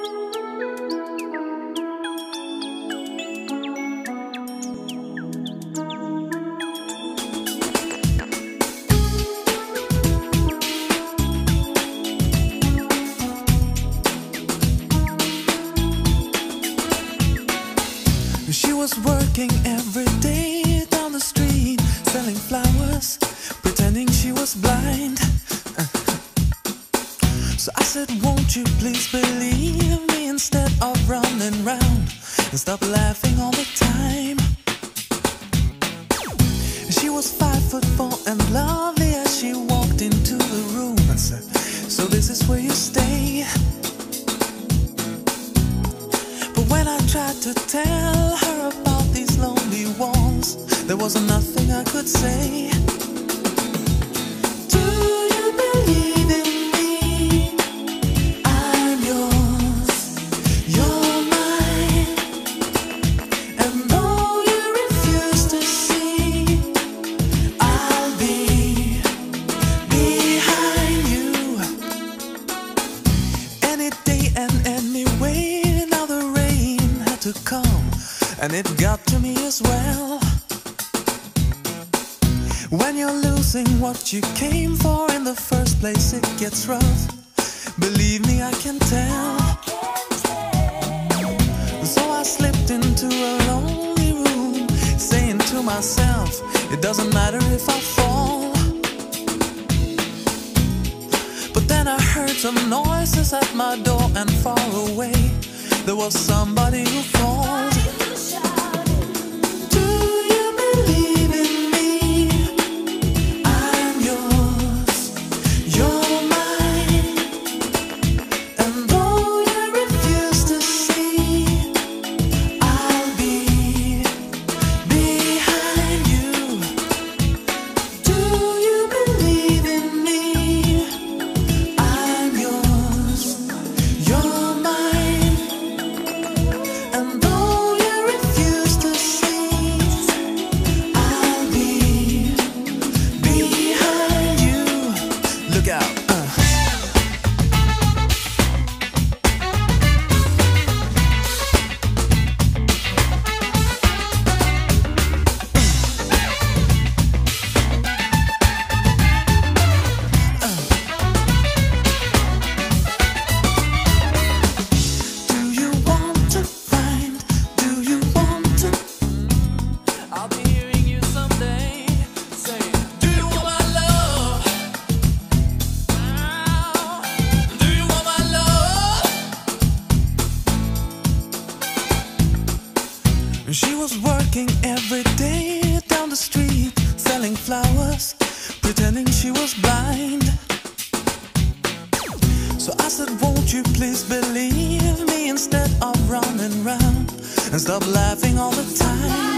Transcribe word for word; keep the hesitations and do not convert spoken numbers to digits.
She was working every day down the street, selling flowers, pretending she was blind. So I said, won't you please believe me instead of running round and stop laughing all the time. She was five foot four and lovely as she walked into the room. I said, so this is where you stay. But when I tried to tell her about these lonely walls, there was nothing I could say. Do you believe in me? I'm yours, you're mine. And though you refuse to see, I'll be behind you. Any day and anyway, to come, and it got to me as well. When you're losing what you came for in the first place, it gets rough. Believe me, I can tell. So I slipped into a lonely room, saying to myself, it doesn't matter if I fall. But then I heard some noises at my door, and far away there was somebody who called. Do you believe in me? I'm yours, you're mine. And though you refuse to see, I'll be behind you. Do you believe in me? I'm yours, you're mine. And though you refuse to see, I'll be behind you. Look out. Uh. She was working every day down the street, selling flowers, pretending she was blind. So I said, won't you please believe me instead of running round and stop laughing all the time.